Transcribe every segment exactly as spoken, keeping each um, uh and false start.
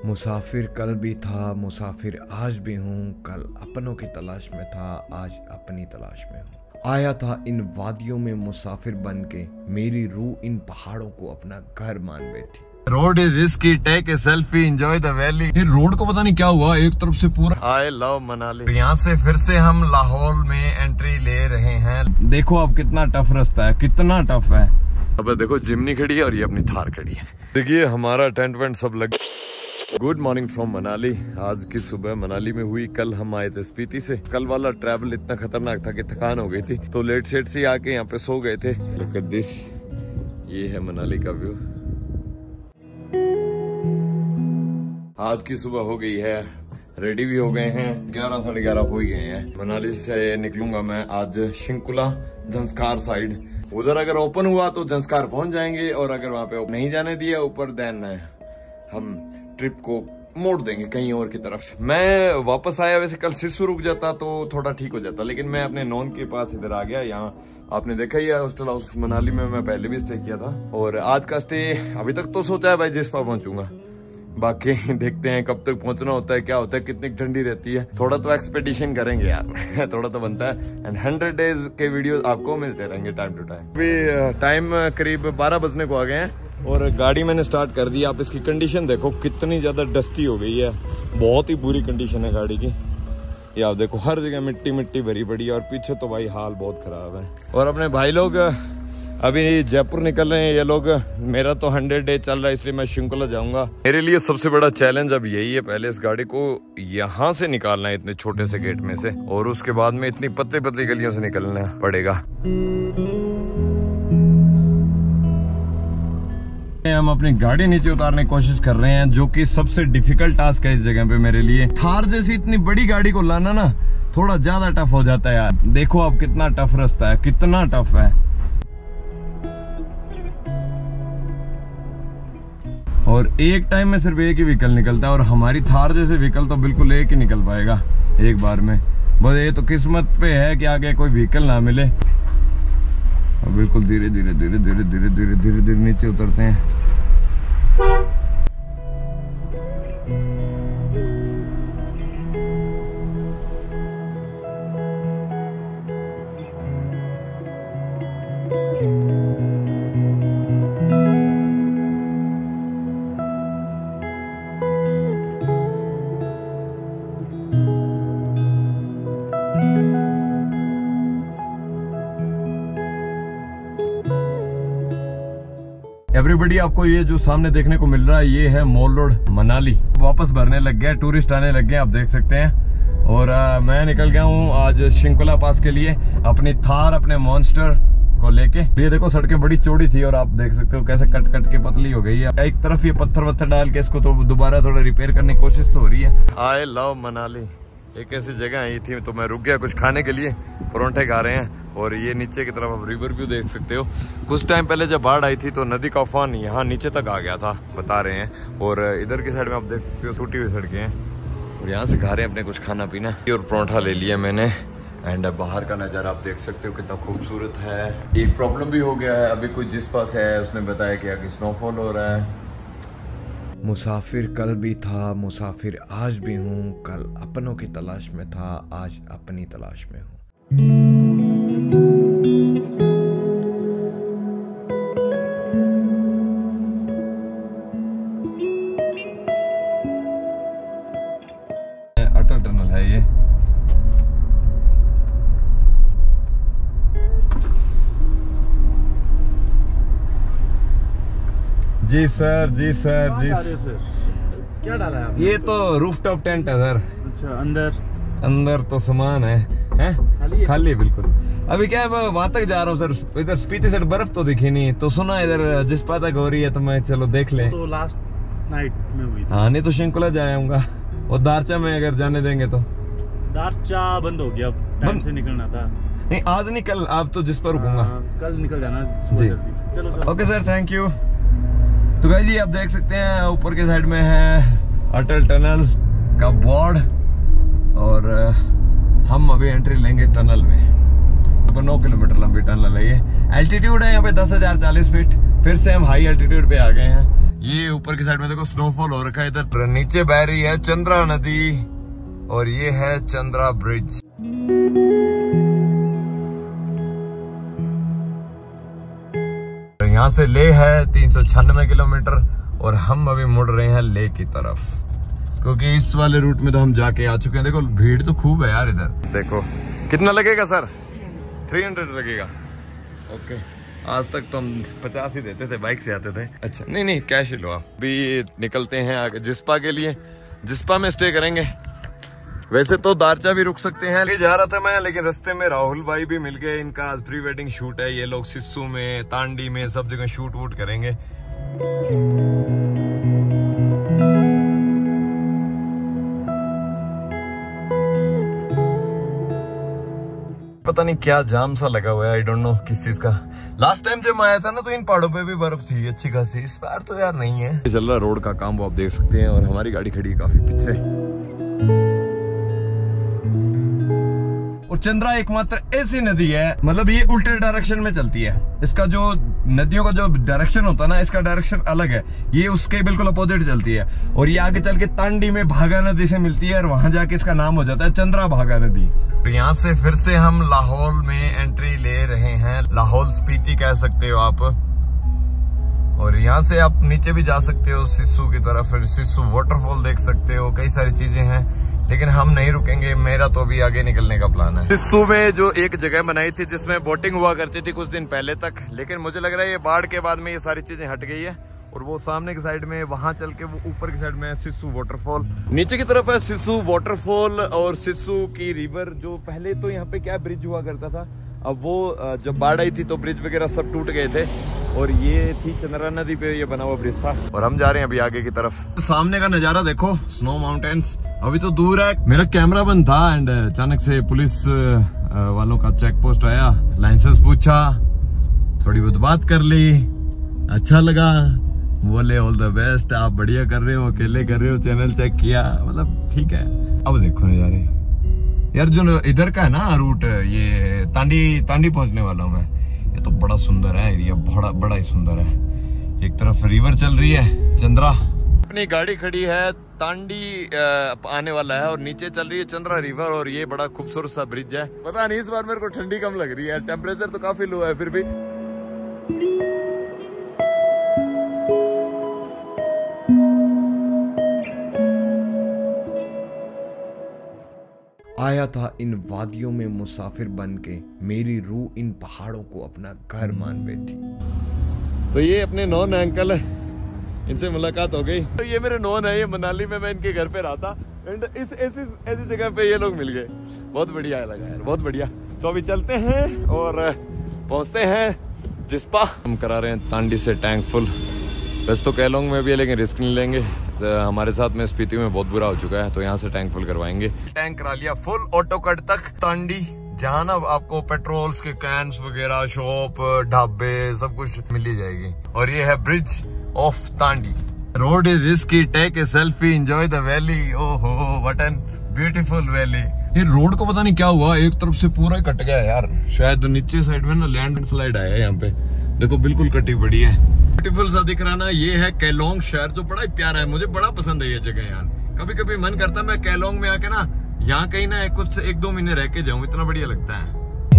मुसाफिर कल भी था, मुसाफिर आज भी हूँ। कल अपनों की तलाश में था, आज अपनी तलाश में हूँ। आया था इन वादियों में मुसाफिर बन के, मेरी रूह इन पहाड़ों को अपना घर मान बैठी। Road is risky, take a selfie, enjoy the valley. ये रोड को पता नहीं क्या हुआ, एक तरफ से पूरा आई लव मनाली। यहाँ से फिर से हम लाहौर में एंट्री ले रहे हैं। देखो अब कितना टफ रास्ता है, कितना टफ है। अब देखो जिमनी खड़ी है और ये अपनी थार खड़ी है। देखिए हमारा टेंट वेंट सब लग। Good morning from Manali. आज की सुबह मनाली में हुई। कल हम आए थे स्पीति से। कल वाला ट्रैवल इतना खतरनाक था कि थकान हो गई थी, तो लेट सेट से आके यहाँ पे सो गए थे। लुक एट दिस, ये है मनाली का व्यू। आज की सुबह हो गई है, रेडी भी हो गए हैं, ग्यारह साढ़े ग्यारह हो ही गए हैं। मनाली से निकलूंगा मैं आज शिंकुला जंस्कार साइड। उधर अगर ओपन हुआ तो जंस्कार पहुंच जाएंगे, और अगर वहां पे नहीं जाने दिया ऊपर, देन हम ट्रिप को मोड़ देंगे कहीं और की तरफ। मैं वापस आया, वैसे कल सिस्सू रुक जाता तो थोड़ा ठीक हो जाता, लेकिन मैं अपने नॉन के पास इधर आ गया। यहाँ आपने देखा ही है हॉस्टल हाउस मनाली में, मैं पहले भी स्टे किया था। और आज का स्टे अभी तक तो सोचा है भाई जिस्पा पहुंचूंगा, बाकी देखते हैं कब तक पहुंचना होता है, क्या होता है, कितनी ठंडी रहती है। थोड़ा तो एक्सपेडिशन करेंगे यार थोड़ा तो बनता है। एंड हंड्रेड डेज के वीडियो आपको मिलते रहेंगे टाइम टू टाइम। अभी टाइम करीब बारह बजने को आ गए हैं और गाड़ी मैंने स्टार्ट कर दी। आप इसकी कंडीशन देखो कितनी ज्यादा डस्टी हो गई है, बहुत ही बुरी कंडीशन है गाड़ी की। ये आप देखो हर जगह मिट्टी मिट्टी भरी पड़ी है, और पीछे तो भाई हाल बहुत खराब है। और अपने भाई लोग अभी जयपुर निकल रहे हैं ये लोग। मेरा तो हंड्रेड डे चल रहा है, इसलिए मैं शिंकुला जाऊंगा। मेरे लिए सबसे बड़ा चैलेंज अब यही है, पहले इस गाड़ी को यहाँ से निकालना है इतने छोटे से गेट में से, और उसके बाद में इतनी पतली पतली गलियों से निकलना पड़ेगा। हम अपनी गाड़ी नीचे उतारने की कोशिश कर रहे हैं, जो कि सबसे डिफिकल्ट टास्क है इस जगह पे मेरे लिए। थार जैसी इतनी बड़ी गाड़ी को लाना ना थोड़ा ज्यादा टफ हो जाता है यार। देखो अब कितना टफ रास्ता है, कितना टफ है। और एक टाइम में सिर्फ एक ही व्हीकल निकलता है, और हमारी थार जैसे व्हीकल तो बिल्कुल एक ही निकल पाएगा एक बार में। बस ये तो किस्मत पे है कि आगे कोई व्हीकल ना मिले। और बिल्कुल धीरे धीरे धीरे धीरे धीरे धीरे धीरे धीरे नीचे उतरते हैं। एवरीबडी, आपको ये जो सामने देखने को मिल रहा है ये है मॉल रोड मनाली। वापस भरने लग गया, टूरिस्ट आने लग गए, आप देख सकते हैं। और आ, मैं निकल गया हूँ आज शिंकुला पास के लिए, अपनी थार अपने मॉन्स्टर को लेके। ये देखो सड़कें बड़ी चौड़ी थी, और आप देख सकते हो कैसे कट कट के पतली हो गई है। एक तरफ ये पत्थर वत्थर डाल के इसको तो दोबारा थोड़ा रिपेयर करने की कोशिश तो हो रही है। I love Manali. एक ऐसी जगह आई थी तो मैं रुक गया कुछ खाने के लिए, परोंठे खा रहे हैं। और ये नीचे की तरफ आप रिवर व्यू देख सकते हो। कुछ टाइम पहले जब बाढ़ आई थी तो नदी का उफान यहाँ नीचे तक आ गया था, बता रहे हैं। और इधर की साइड में आप देख सकते हो टूटी हुई सड़कें हैं, और यहाँ से खा रहे हैं अपने कुछ खाना पीना। और परोंठा ले लिया मैंने। एंड बाहर का नज़ारा आप देख सकते हो कितना खूबसूरत है। एक प्रॉब्लम भी हो गया है, अभी कोई जिस पास है उसने बताया कि आगे स्नोफॉल हो रहा है। मुसाफिर कल भी था, मुसाफिर आज भी हूँ। कल अपनों की तलाश में था, आज अपनी तलाश में हूँ। अटल टनल है ये। जी सर, जी सर, जी सर। क्या डाला है आपने? ये तो रूफटॉप टेंट है सर। अच्छा, अंदर अंदर तो सामान है, हैं? खाली है? खाली है बिल्कुल। अभी क्या है, मैं वहां तक जा रहा हूँ सर। इधर स्पीति से बर्फ तो दिखी नहीं, तो सुना इधर जिस्पा तक हो रही है, तो मैं चलो देख ले। तो लास्ट नाइट में हुई थी। हाँ, नहीं तो शिंकुला जाऊंगा। और दारचा में अगर जाने देंगे तो। दारचा बंद हो गया, टाइम से निकलना था। नहीं आज नहीं, कल। आप तो जिस पर रुकूंगा, कल निकल जाना सुबह जल्दी। चलो चलो। Okay sir, thank you. तो गाइस जी आप देख सकते हैं ऊपर के साइड में है अटल टनल का बोर्ड, और हम अभी एंट्री लेंगे टनल में। तो नौ किलोमीटर लंबी टनल है ये। एल्टीट्यूड है यहाँ पे दस हजार चालीस फीट। फिर से हम हाई एल्टीट्यूड पे आ गए हैं। ये ऊपर की साइड में देखो स्नोफॉल हो रखा है। इधर नीचे बह रही है चंद्रा नदी और ये है चंद्रा ब्रिज। यहाँ से ले है तीन सौ छियानवे किलोमीटर और हम अभी मुड़ रहे हैं ले की तरफ, क्योंकि इस वाले रूट में तो हम जाके आ चुके हैं। देखो भीड़ तो खूब है यार इधर। देखो कितना लगेगा सर? तीन सौ लगेगा। ओके, आज तक तो हम पचास ही देते थे, बाइक से आते थे। अच्छा नहीं नहीं कैश ही लो आप। अभी निकलते हैं आगे जिस्पा के लिए। जिस्पा में स्टे करेंगे। वैसे तो दारचा भी रुक सकते हैं। ले जा रहा था मैं, लेकिन रास्ते में राहुल भाई भी मिल गए। इनका आज प्री वेडिंग शूट है। ये लोग सिस्सू में, तांडी में, सब जगह शूट वूट करेंगे। पता नहीं क्या जाम सा लगा हुआ है, आई डोंट नो किस चीज का। लास्ट टाइम जब मैं आया था ना तो इन पहाड़ों पे भी बर्फ थी अच्छी खासी। इस बार तो यार नहीं है। चल रहा रोड का काम, वो आप देख सकते हैं। और हमारी गाड़ी खड़ी है काफी पीछे। और चंद्रा एकमात्र ऐसी नदी है, मतलब ये उल्टे डायरेक्शन में चलती है। इसका जो नदियों का जो डायरेक्शन होता है ना, इसका डायरेक्शन अलग है। ये उसके बिल्कुल अपोजिट चलती है। और ये आगे चल के तांडी में भागा नदी से मिलती है और वहां जाके इसका नाम हो जाता है चंद्रा भागा नदी। तो यहाँ से फिर से हम लाहौल में एंट्री ले रहे हैं। लाहौल स्पीति कह सकते हो आप। और यहाँ से आप नीचे भी जा सकते हो सिस्सू की तरफ। फिर सिस्सू वाटरफॉल देख सकते हो। कई सारी चीजें हैं, लेकिन हम नहीं रुकेंगे। मेरा तो अभी आगे निकलने का प्लान है। सिस्सू में जो एक जगह बनाई थी जिसमें बोटिंग हुआ करती थी कुछ दिन पहले तक, लेकिन मुझे लग रहा है ये बाढ़ के बाद में ये सारी चीजें हट गई है। और वो सामने की साइड में, वहां चल के वो ऊपर की साइड में सिस्सू वाटरफॉल। नीचे की तरफ है सिस्सू वाटरफॉल और सिस्सू की रिवर। जो पहले तो यहाँ पे क्या ब्रिज हुआ करता था, अब वो जब बाढ़ आई थी तो ब्रिज वगैरह सब टूट गए थे। और ये थी चंद्रा नदी पे ये बना हुआ ब्रिज था। और हम जा रहे हैं अभी आगे की तरफ। सामने का नजारा देखो, स्नो माउंटेन्स। अभी तो दूर है। मेरा कैमरा बंद था एंड अचानक से पुलिस वालों का चेक पोस्ट आया। लाइसेंस पूछा, थोड़ी बहुत बात कर ली, अच्छा लगा। बोले ऑल द बेस्ट, आप बढ़िया कर रहे हो, अकेले कर रहे हो, चैनल चेक किया, मतलब ठीक है। अब देखो नजारे यार, जो इधर का है ना रूट, ये तांडी तांडी पहुंचने वाला हूँ मैं। ये तो बड़ा सुंदर है एरिया, बड़ा बड़ा ही सुंदर है। एक तरफ रिवर चल रही है चंद्रा। अपनी गाड़ी खड़ी है, तांडी आने वाला है और नीचे चल रही है चंद्रा रिवर। और ये बड़ा खूबसूरत सा ब्रिज है। पता नहीं इस बार मेरे को ठंडी कम लग रही है। टेम्परेचर तो काफी लो है फिर भी। आया था इन वादियों में मुसाफिर बन के, मेरी रूह इन पहाड़ों को अपना घर मान बैठी। तो ये अपने नॉन अंकल है, इनसे मुलाकात हो गई। तो ये मेरे नॉन है, ये मनाली में मैं इनके घर पे रहा था एंड इस ऐसी ऐसी जगह पे ये लोग मिल गए। बहुत बढ़िया लगा यार, बहुत बढ़िया। तो अभी चलते हैं और पहुंचते हैं जिस्पा। हम करा रहे हैं तांडी से टैंक फुल। वैसे तो कैलोंग में भी है, लेकिन रिस्क नहीं लेंगे। तो हमारे साथ में स्पीति में बहुत बुरा हो चुका है, तो यहाँ से टैंक फुल करवाएंगे। टैंक करा लिया फुल, ऑटो कट तक तांडी, जहाँ ना आपको पेट्रोल्स के कैंस वगैरह, शॉप, ढाबे, सब कुछ मिल ही जाएगी। और ये है bridge of Tandi. Road is risky, take a selfie, enjoy the valley. ओहो व्हाट एन ब्यूटीफुल वैली। ये रोड को पता नहीं क्या हुआ, एक तरफ से पूरा कट गया यार। शायद नीचे साइड में ना लैंड स्लाइड आया है। यहाँ पे देखो बिल्कुल कटी पड़ी है। ब्यूटीफुल सा दिख रहा ना, ये है कैलोंग शहर, जो बड़ा ही प्यारा है। मुझे बड़ा पसंद है ये जगह यार। कभी कभी मन करता है मैं कैलोंग में आके ना यहाँ कहीं ना कुछ एक दो महीने रह के जाऊं, इतना बढ़िया लगता है।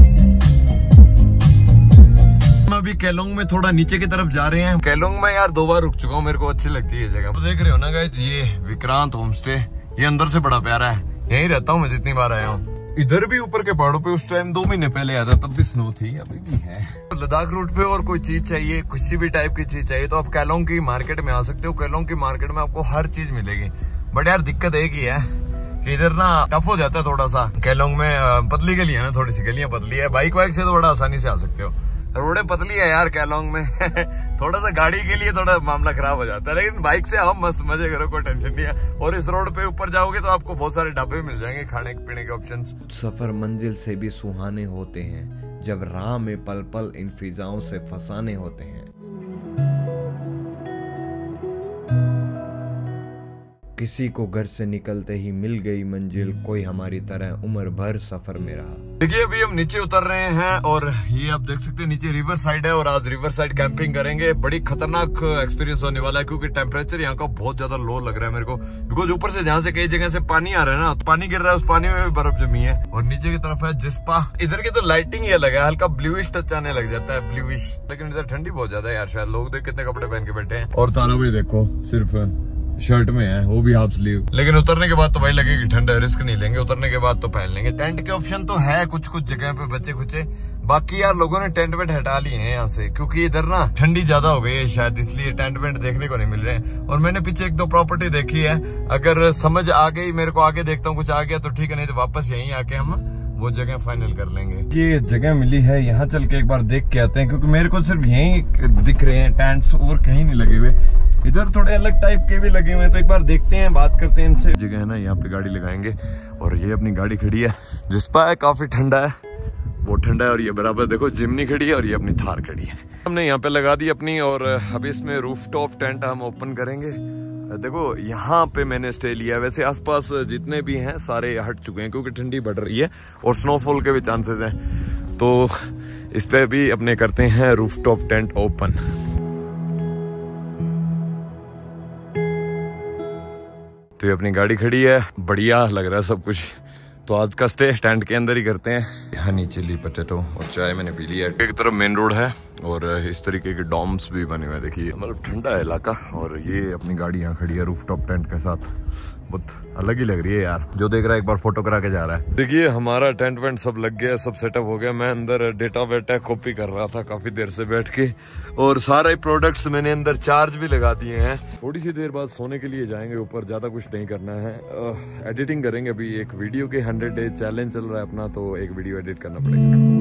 हम अभी कैलोंग में थोड़ा नीचे की तरफ जा रहे हैं। कैलोंग में यार दो बार रुक चुका हूँ, मेरे को अच्छी लगती है ये जगह। तो देख रहे हो ना गाइस, ये विक्रांत होम स्टे, ये अंदर से बड़ा प्यारा है। यही रहता हूँ मैं जितनी बार आया हूँ। इधर भी ऊपर के पहाड़ों पे उस टाइम दो महीने पहले आया था, तब भी स्नो थी, अभी भी है। लद्दाख रूट पे और कोई चीज चाहिए, किसी भी टाइप की चीज चाहिए तो आप कैलोंग की मार्केट में आ सकते हो। कैलोंग की मार्केट में आपको हर चीज मिलेगी। बट यार दिक्कत एक ही है कि इधर ना टफ हो जाता है थोड़ा सा। कैलोंग में पतली गली है ना, थोड़ी सी गलियां पतली है। बाइक वाइक से तो बड़ा आसानी से आ सकते हो। रोडें पतली है यार कैलोंग में। थोड़ा सा गाड़ी के लिए थोड़ा मामला खराब हो जाता है, लेकिन बाइक से आओ, मस्त मजे करो, कोई टेंशन नहीं है। और इस रोड पे ऊपर जाओगे तो आपको बहुत सारे ढाबे मिल जाएंगे खाने पीने के ऑप्शंस। सफर मंजिल से भी सुहाने होते हैं, जब राह में पल पल इन फिजाओं से फसाने होते हैं। किसी को घर से निकलते ही मिल गई मंजिल, कोई हमारी तरह उम्र भर सफर में रहा। देखिए अभी हम नीचे उतर रहे हैं और ये आप देख सकते हैं नीचे रिवर साइड है और आज रिवर साइड कैंपिंग करेंगे। बड़ी खतरनाक एक्सपीरियंस होने वाला है क्योंकि टेम्परेचर यहाँ का बहुत ज्यादा लो लग रहा है मेरे को, बिकॉज ऊपर से जहाँ से कई जगह से पानी आ रहा है ना, तो पानी गिर रहा है, उस पानी में भी बर्फ जमी है। और नीचे की तरफ है जिस्पा। इधर की तो लाइटिंग ही अलग है, हल्का ब्लूइश टच आने लग जाता है, ब्लूइश। लेकिन इधर ठंडी बहुत ज्यादा है यार, शायद लोग देख कितने कपड़े पहन के बैठे हैं। और तारा भी देखो सिर्फ शर्ट में है, वो भी हाफ स्लीव। लेकिन उतरने के बाद तो भाई लगेगी ठंड है, रिस्क नहीं लेंगे, उतरने के बाद तो पहन लेंगे। टेंट के ऑप्शन तो है कुछ कुछ जगह पे बचे खुचे, बाकी यार लोगों ने टेंट वेंट हटा लिए हैं यहाँ से क्योंकि इधर ना ठंडी ज्यादा हो गई है शायद, इसलिए टेंट वेंट देखने को नहीं मिल रहे हैं। और मैंने पीछे एक दो प्रॉपर्टी देखी है, अगर समझ आ गई मेरे को, आगे देखता हूँ कुछ आ गया तो ठीक है, नहीं तो वापस यहीं आके हम वो जगह फाइनल कर लेंगे। ये जगह मिली है, यहाँ चल के एक बार देख के आते हैं क्योंकि मेरे को सिर्फ यहीं दिख रहे हैं टेंट्स, और कहीं नहीं लगे हुए। इधर थोड़े अलग टाइप के भी लगे हुए हैं, तो एक बार देखते हैं, बात करते हैं इनसे। जगह है ना, यहाँ पे गाड़ी लगाएंगे और ये अपनी गाड़ी खड़ी है। जिस्पा है, काफी ठंडा है, बहुत ठंडा है। और ये बराबर देखो जिमनी खड़ी है और ये अपनी थार खड़ी है। हमने यहाँ पे लगा दी अपनी, और अभी इसमें रूफटॉप टेंट हम ओपन करेंगे। देखो यहाँ पे मैंने स्टे लिया, वैसे आसपास जितने भी हैं सारे हट चुके हैं क्योंकि ठंडी बढ़ रही है और स्नोफॉल के भी चांसेस हैं, तो इस पे भी अपने करते हैं रूफटॉप टेंट ओपन। तो ये अपनी गाड़ी खड़ी है, बढ़िया लग रहा है सब कुछ। तो आज का स्टे टेंट के अंदर ही करते हैं। यहाँ नीचे ली पोटैटो और चाय मैंने पी लिया। एक तरफ मेन रोड है और इस तरीके के डॉम्स भी बने हुए हैं, देखिए मतलब ठंडा है इलाका। और ये अपनी गाड़ी यहाँ खड़ी है रूफटॉप टेंट के साथ, बहुत अलग ही लग रही है यार। जो देख रहा है एक बार फोटो करा के जा रहा है। देखिए हमारा टेंट वेंट सब लग गया, सब सेटअप हो गया। मैं अंदर डेटा वेटा कॉपी कर रहा था काफी देर से बैठ के, और सारे प्रोडक्ट्स मैंने अंदर चार्ज भी लगा दिए हैं। थोड़ी सी देर बाद सोने के लिए जाएंगे ऊपर, ज्यादा कुछ नहीं करना है, एडिटिंग करेंगे। अभी एक वीडियो के हंड्रेड डेज चैलेंज चल रहा है अपना, तो एक वीडियो एडिट करना पड़ेगा।